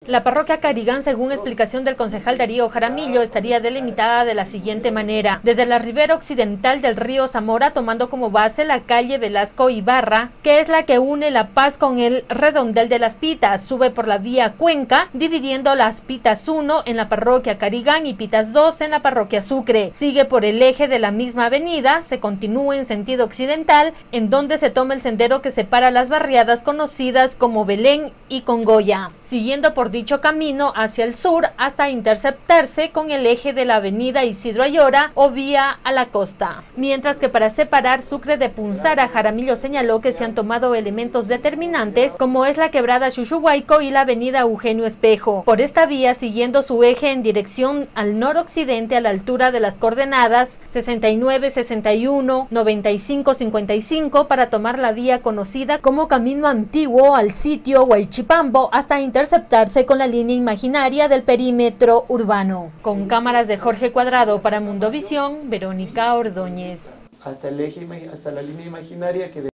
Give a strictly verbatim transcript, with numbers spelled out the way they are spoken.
La parroquia Carigán, según explicación del concejal Darío Jaramillo, estaría delimitada de la siguiente manera. Desde la ribera occidental del río Zamora, tomando como base la calle Velasco Ibarra, que es la que une La Paz con el redondel de Las Pitas, sube por la vía Cuenca, dividiendo Las Pitas uno en la parroquia Carigán y Pitas dos en la parroquia Sucre. Sigue por el eje de la misma avenida, se continúa en sentido occidental, en donde se toma el sendero que separa las barriadas conocidas como Belén y Congoya, siguiendo por dicho camino hacia el sur hasta interceptarse con el eje de la avenida Isidro Ayora o vía a la costa. Mientras que para separar Sucre de Punzara, Jaramillo señaló que se han tomado elementos determinantes como es la quebrada Chuchuhuayco y la avenida Eugenio Espejo. Por esta vía, siguiendo su eje en dirección al noroccidente a la altura de las coordenadas sesenta y nueve, sesenta y uno, noventa y cinco, cincuenta y cinco para tomar la vía conocida como Camino Antiguo al sitio Huaychipambo hasta interceptarse con la línea imaginaria del perímetro urbano. Con cámaras de Jorge Cuadrado para Mundovisión, Verónica Ordóñez. Hasta el eje, hasta la línea imaginaria que